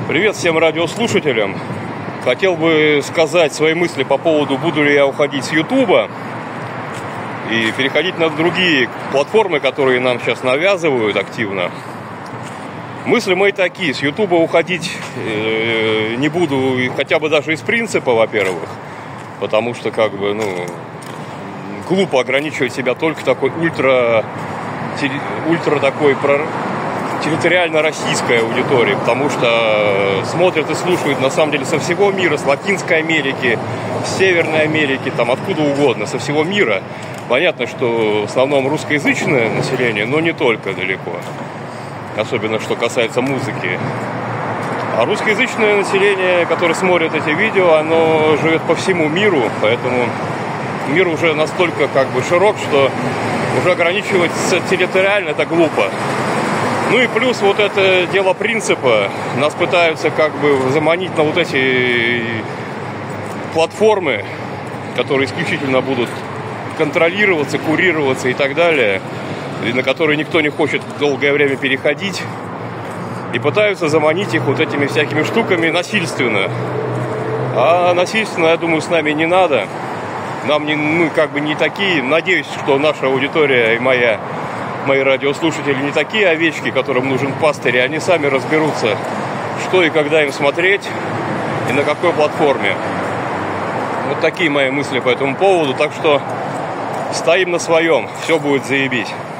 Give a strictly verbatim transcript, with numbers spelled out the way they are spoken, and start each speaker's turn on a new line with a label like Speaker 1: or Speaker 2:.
Speaker 1: Привет всем радиослушателям. Хотел бы сказать свои мысли по поводу, буду ли я уходить с Ютуба и переходить на другие платформы, которые нам сейчас навязывают активно. Мысли мои такие: с Ютуба уходить э, не буду, хотя бы даже из принципа, во-первых, потому что как бы, ну, глупо ограничивать себя только такой ультра, ультра такой про, территориально российской аудиторией, потому что смотрят и слушают на самом деле со всего мира, с Латинской Америки, с Северной Америки, там откуда угодно, со всего мира. Понятно, что в основном русскоязычное население, но не только далеко. Особенно, что касается музыки. А русскоязычное население, которое смотрит эти видео, оно живет по всему миру, поэтому мир уже настолько как бы широк, что уже ограничивать территориально это глупо. Ну и плюс вот это дело принципа. Нас пытаются как бы заманить на вот эти платформы, которые исключительно будут контролироваться, курироваться и так далее, и на которые никто не хочет долгое время переходить, и пытаются заманить их вот этими всякими штуками насильственно. А насильственно, я думаю, с нами не надо. Нам не, мы как бы не такие. Надеюсь, что наша аудитория и моя, мои радиослушатели не такие овечки, которым нужен пастырь, и они сами разберутся, что и когда им смотреть, и на какой платформе. Вот такие мои мысли по этому поводу. Так что стоим на своем, все будет заебись.